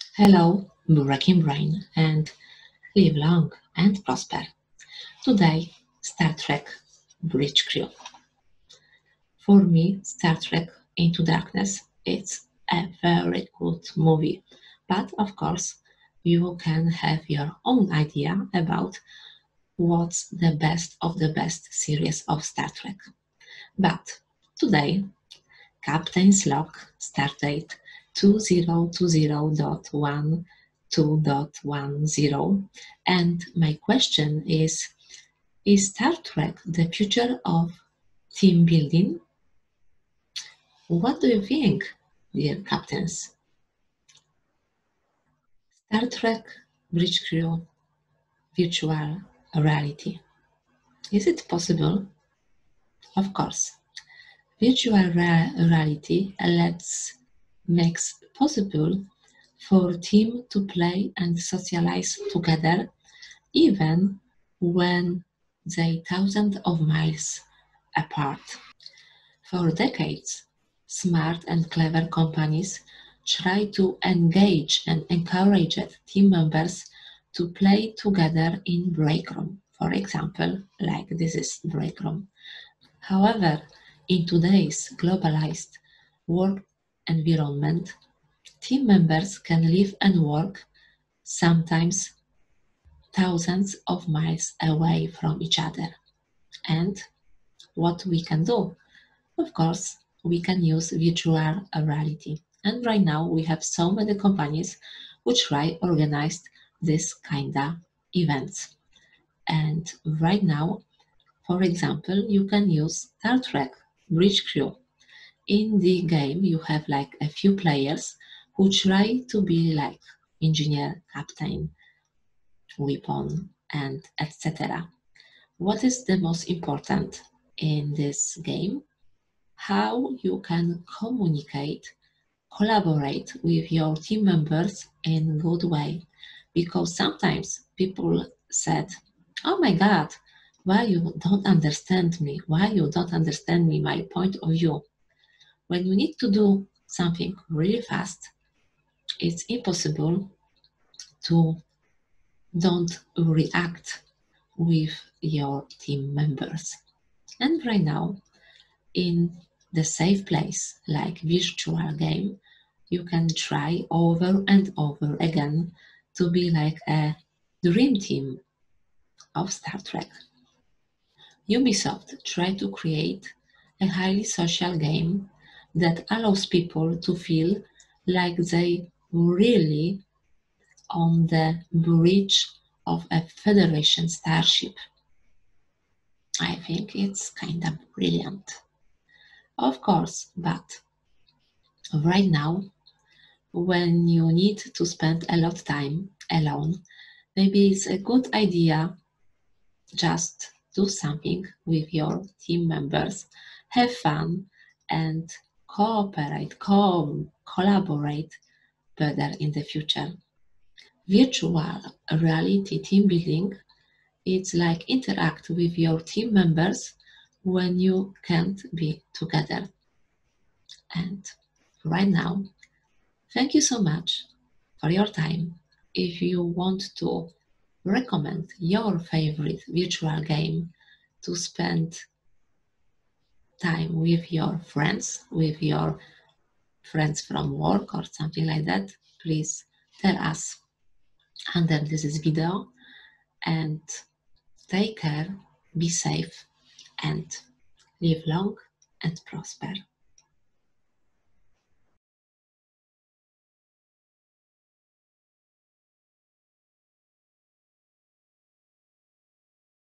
Hello, Breaking Brain, and live long and prosper. Today, Star Trek Bridge Crew. For me, Star Trek Into Darkness it's a very good movie, but of course, you can have your own idea about what's the best of the best series of Star Trek. But today, Captain's log, stardate 2020.12.10. And my question is Star Trek the future of team building? What do you think, dear captains? Star Trek Bridge Crew virtual reality. Is it possible? Of course. Virtual reality makes possible for team to play and socialize together even when they thousands of miles apart. For decades, smart and clever companies try to engage and encourage team members to play together in break room. For example, like this is break room. However, in today's globalized work environment, team members can live and work sometimes thousands of miles away from each other. And what we can do? Of course, we can use virtual reality. And right now we have so many companies which try organized this kind of events. And right now, for example, you can use Star Trek Bridge Crew. In the game, you have like a few players who try to be like engineer, captain, weapon, and etc. What is the most important in this game? How you can communicate, collaborate with your team members in a good way. Because sometimes people said, "Oh my God, why you don't understand me? Why you don't understand me, my point of view?" When you need to do something really fast, it's impossible to don't react with your team members. And right now, in the safe place like virtual game, you can try over and over again to be like a dream team of Star Trek. Ubisoft tried to create a highly social game that allows people to feel like they really on the bridge of a Federation starship. I think it's kind of brilliant. Of course, but right now, when you need to spend a lot of time alone, maybe it's a good idea just do something with your team members, have fun, and collaborate better in the future. Virtual reality team building it's like interact with your team members when you can't be together. And right now, thank you so much for your time. If you want to recommend your favorite virtual game to spend time with your friends from work or something like that, please tell us under this video and take care, be safe, and live long and prosper.